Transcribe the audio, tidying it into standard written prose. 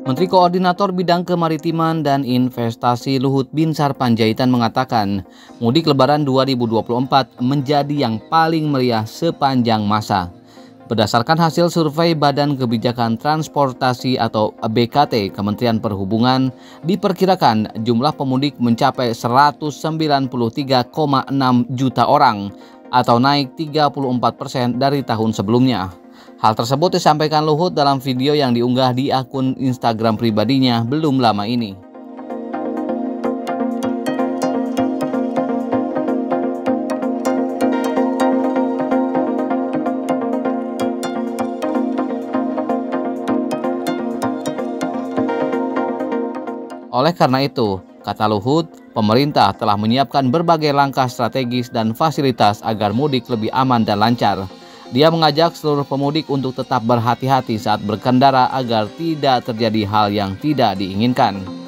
Menteri Koordinator Bidang Kemaritiman dan Investasi Luhut Binsar Panjaitan mengatakan, mudik Lebaran 2024 menjadi yang paling meriah sepanjang masa. Berdasarkan hasil survei Badan Kebijakan Transportasi atau BKT Kementerian Perhubungan, diperkirakan jumlah pemudik mencapai 193,6 juta orang atau naik 34% dari tahun sebelumnya. Hal tersebut disampaikan Luhut dalam video yang diunggah di akun Instagram pribadinya belum lama ini. Oleh karena itu, kata Luhut, pemerintah telah menyiapkan berbagai langkah strategis dan fasilitas agar mudik lebih aman dan lancar. Dia mengajak seluruh pemudik untuk tetap berhati-hati saat berkendara agar tidak terjadi hal yang tidak diinginkan.